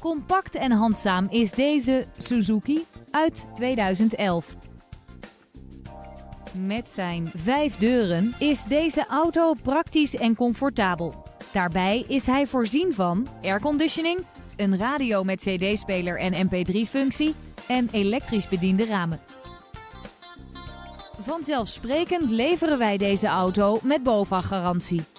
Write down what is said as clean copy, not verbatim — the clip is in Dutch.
Compact en handzaam is deze Suzuki uit 2011. Met zijn 5 deuren is deze auto praktisch en comfortabel. Daarbij is hij voorzien van airconditioning, een radio met cd-speler en mp3-functie en elektrisch bediende ramen. Vanzelfsprekend leveren wij deze auto met BOVAG-garantie.